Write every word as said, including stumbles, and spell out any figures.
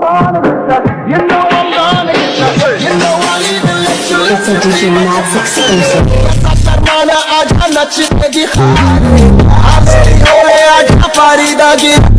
gonna get that. You know I'm gonna get that. You know I'll even let you. It's a D J Max exclusive. Sarmana aja nachi di khare. Aapse hole aja farida gi.